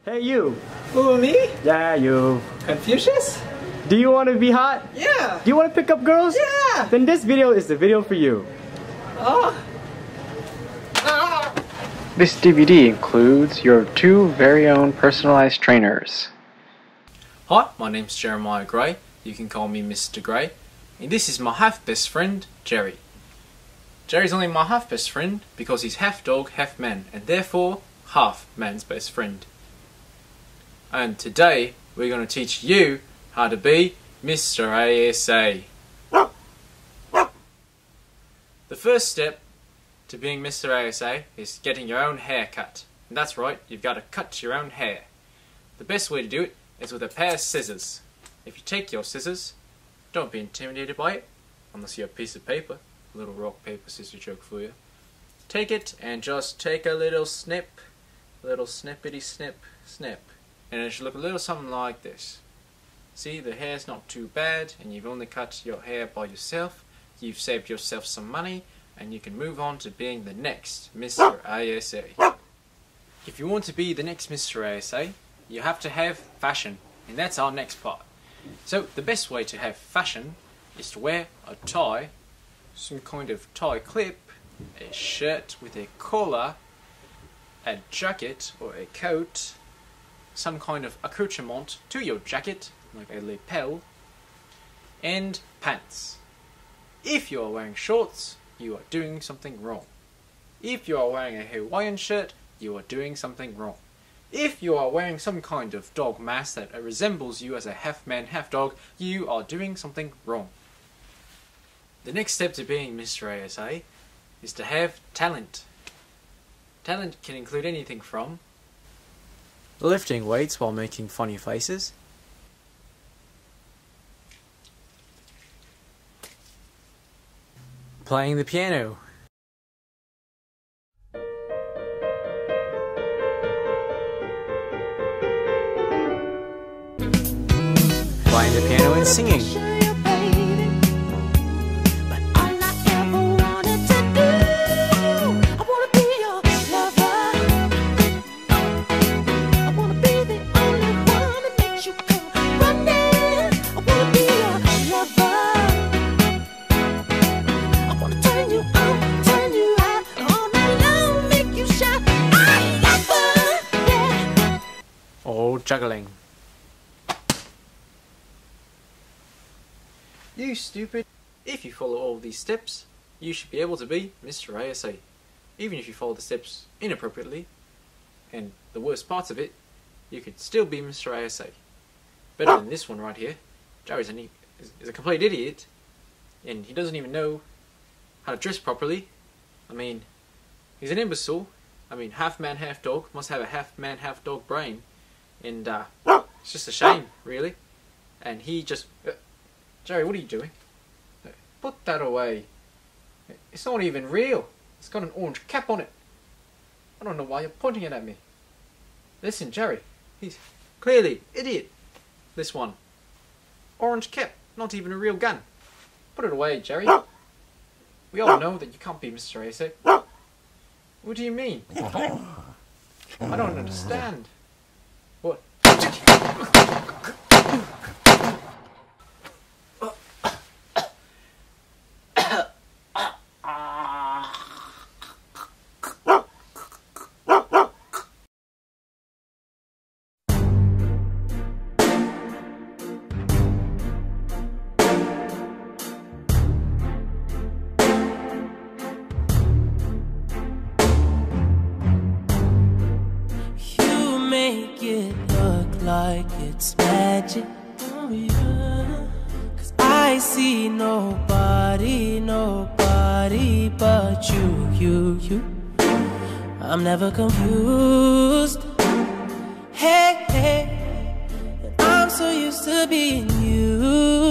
Hey you! Who, me? Yeah, you. Confucius? Do you want to be hot? Yeah! Do you want to pick up girls? Yeah! Then this video is the video for you. Oh. This DVD includes your two very own personalized trainers. Hi, my name's Jeremiah Gray. You can call me Mr. Gray. And this is my half-best friend, Jerry. Jerry's only my half-best friend because he's half dog, half man, and therefore half man's best friend. And today we're going to teach you how to be Mr. ASA. The first step to being Mr. ASA is getting your own hair cut. And that's right, you've got to cut your own hair. The best way to do it is with a pair of scissors. If you take your scissors, don't be intimidated by it, unless you have a piece of paper. A little rock, paper, scissors joke for you. Take it and just take a little snip, little snippety snip, snip. And it should look a little something like this. See, the hair's not too bad, and you've only cut your hair by yourself. You've saved yourself some money, and you can move on to being the next Mr. ASA. If you want to be the next Mr. ASA, you have to have fashion, and that's our next part. So the best way to have fashion is to wear a tie, some kind of tie clip, a shirt with a collar, a jacket or a coat, some kind of accoutrement to your jacket, like a lapel, and pants. If you are wearing shorts, you are doing something wrong. If you are wearing a Hawaiian shirt, you are doing something wrong. If you are wearing some kind of dog mask that resembles you as a half man, half dog, you are doing something wrong. The next step to being Mr. ASA is to have talent. Talent can include anything from lifting weights while making funny faces, playing the piano, playing the piano and singing, or juggling. You stupid! If you follow all these steps, you should be able to be Mr. ASA. Even if you follow the steps inappropriately, and the worst parts of it, you could still be Mr. ASA. Better than this one right here. Jerry's is a complete idiot, and he doesn't even know how to dress properly. I mean, he's an imbecile. I mean, half man, half dog, must have a half man, half dog brain. And it's just a shame, really. And he just... Jerry, what are you doing? Put that away. It's not even real. It's got an orange cap on it. I don't know why you're pointing it at me. Listen, Jerry, he's clearly idiot. This one. Orange cap, not even a real gun. Put it away, Jerry. We all know that you can't be Mr. ASA. What do you mean? I don't understand. What? Make it look like it's magic, oh yeah. 'Cause I see nobody but you. I'm never confused. Hey, and I'm so used to being you.